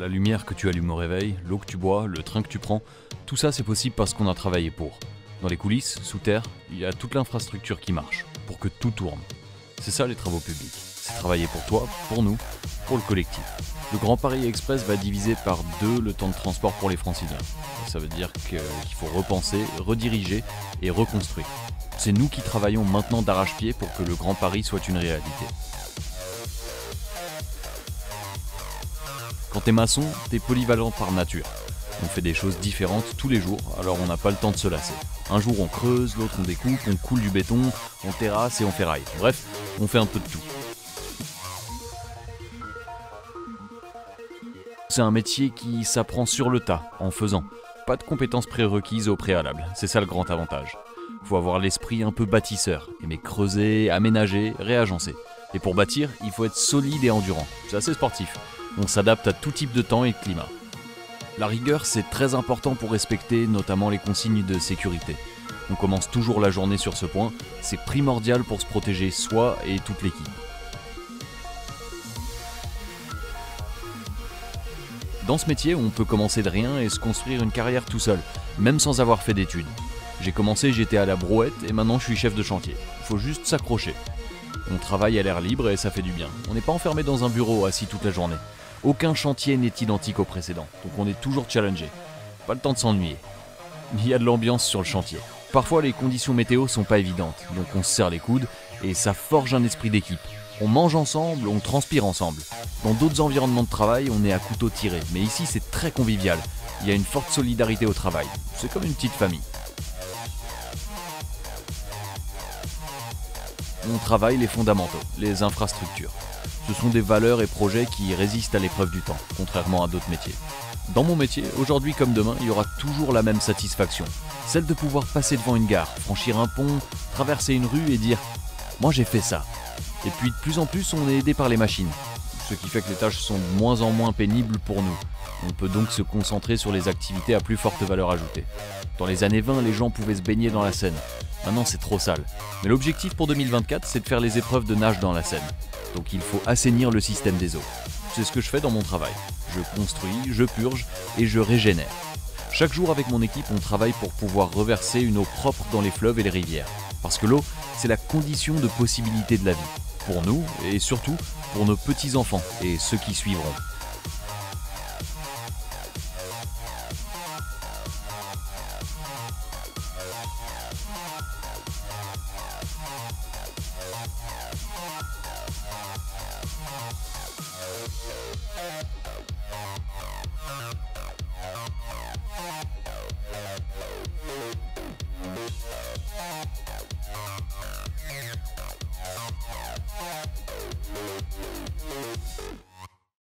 La lumière que tu allumes au réveil, l'eau que tu bois, le train que tu prends, tout ça c'est possible parce qu'on a travaillé pour. Dans les coulisses, sous terre, il y a toute l'infrastructure qui marche, pour que tout tourne. C'est ça les travaux publics. C'est travailler pour toi, pour nous, pour le collectif. Le Grand Paris Express va diviser par 2 le temps de transport pour les franciliens. Ça veut dire qu'il faut repenser, rediriger et reconstruire. C'est nous qui travaillons maintenant d'arrache-pied pour que le Grand Paris soit une réalité. Quand t'es maçon, t'es polyvalent par nature. On fait des choses différentes tous les jours, alors on n'a pas le temps de se lasser. Un jour on creuse, l'autre on découpe, on coule du béton, on terrasse et on ferraille. Bref, on fait un peu de tout. C'est un métier qui s'apprend sur le tas, en faisant. Pas de compétences prérequises au préalable, c'est ça le grand avantage. Faut avoir l'esprit un peu bâtisseur, aimer creuser, aménager, réagencer. Et pour bâtir, il faut être solide et endurant. C'est assez sportif. On s'adapte à tout type de temps et de climat. La rigueur, c'est très important pour respecter notamment les consignes de sécurité. On commence toujours la journée sur ce point, c'est primordial pour se protéger soi et toute l'équipe. Dans ce métier, on peut commencer de rien et se construire une carrière tout seul, même sans avoir fait d'études. J'ai commencé, j'étais à la brouette et maintenant je suis chef de chantier. Il faut juste s'accrocher. On travaille à l'air libre et ça fait du bien. On n'est pas enfermé dans un bureau assis toute la journée. Aucun chantier n'est identique au précédent, donc on est toujours challengé. Pas le temps de s'ennuyer. Il y a de l'ambiance sur le chantier. Parfois les conditions météo sont pas évidentes, donc on se serre les coudes et ça forge un esprit d'équipe. On mange ensemble, on transpire ensemble. Dans d'autres environnements de travail, on est à couteau tiré, mais ici c'est très convivial. Il y a une forte solidarité au travail. C'est comme une petite famille. On travaille les fondamentaux, les infrastructures. Ce sont des valeurs et projets qui résistent à l'épreuve du temps, contrairement à d'autres métiers. Dans mon métier, aujourd'hui comme demain, il y aura toujours la même satisfaction. Celle de pouvoir passer devant une gare, franchir un pont, traverser une rue et dire « moi j'ai fait ça ». Et puis de plus en plus, on est aidé par les machines. Ce qui fait que les tâches sont de moins en moins pénibles pour nous. On peut donc se concentrer sur les activités à plus forte valeur ajoutée. Dans les années 20, les gens pouvaient se baigner dans la Seine. Maintenant, c'est trop sale. Mais l'objectif pour 2024, c'est de faire les épreuves de nage dans la Seine. Donc il faut assainir le système des eaux. C'est ce que je fais dans mon travail. Je construis, je purge et je régénère. Chaque jour avec mon équipe, on travaille pour pouvoir reverser une eau propre dans les fleuves et les rivières. Parce que l'eau, c'est la condition de possibilité de la vie. Pour nous et surtout pour nos petits-enfants et ceux qui suivront.